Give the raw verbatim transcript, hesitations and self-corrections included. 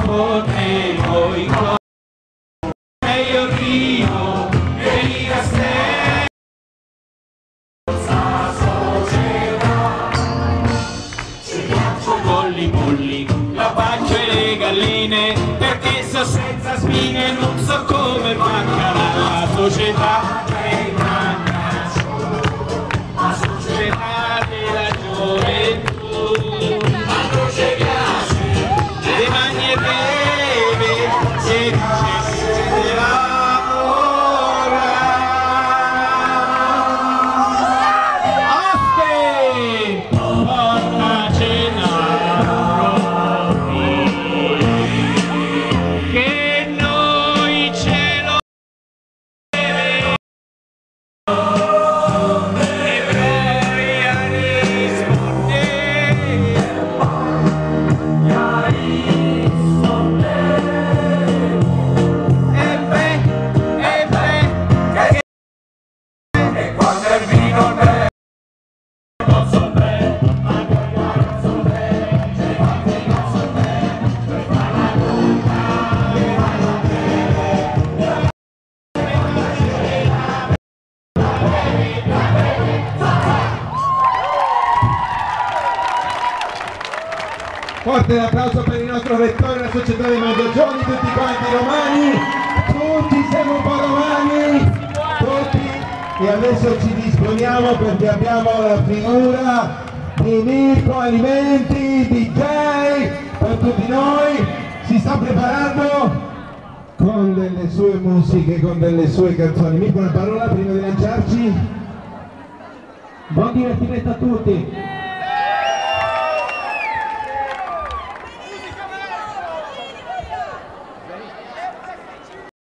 ponevo i cuori e io vivo e li rastrello senza società. Ci piaccio bolli bulli, la faccio e le galline, perché so senza spine, non so come manca la società. E manca la società della gioventù. A noi ci piace le magne breve, ci piace l'amore. Oste! Porta cena che noi ce lo deve e poi a rispondere. E beh, e beh, che e quando il vino beve non so bene, ma quei ragazzi bene, ci fate i cazzo bene, per fare la buca, e vai a Forte l'applauso per il nostro rettore, la società dei Mangiagioni, tutti quanti romani, tutti siamo un po' romani, tutti, e adesso ci disponiamo perché abbiamo la figura di Mirko Alimenti, D J per tutti noi, si sta preparando con delle sue musiche, con delle sue canzoni. Mirko, una parola prima di lanciarci? Buon divertimento a tutti!